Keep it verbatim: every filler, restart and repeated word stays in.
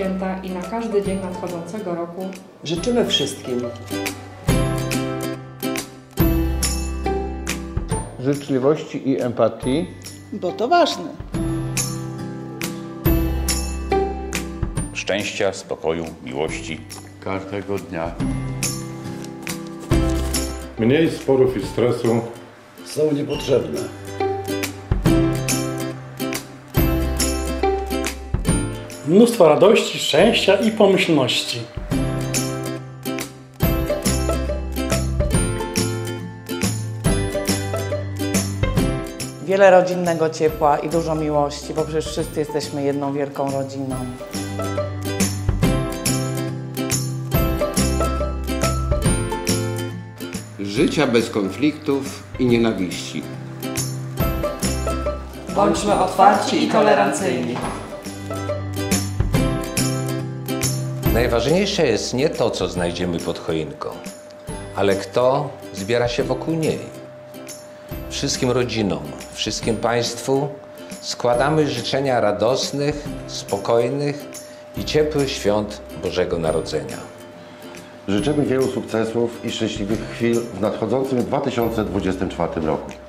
święta i na każdy dzień nadchodzącego roku życzymy wszystkim życzliwości i empatii, bo to ważne. Szczęścia, spokoju, miłości każdego dnia. Mniej sporów i stresu Są niepotrzebne. Mnóstwo radości, szczęścia i pomyślności. Wiele rodzinnego ciepła i dużo miłości, bo przecież wszyscy jesteśmy jedną wielką rodziną. Życia bez konfliktów i nienawiści. Bądźmy otwarci i tolerancyjni. Najważniejsze jest nie to, co znajdziemy pod choinką, ale kto zbiera się wokół niej. Wszystkim rodzinom, wszystkim Państwu składamy życzenia radosnych, spokojnych i ciepłych świąt Bożego Narodzenia. Życzymy wielu sukcesów i szczęśliwych chwil w nadchodzącym dwa tysiące dwudziestym czwartym roku.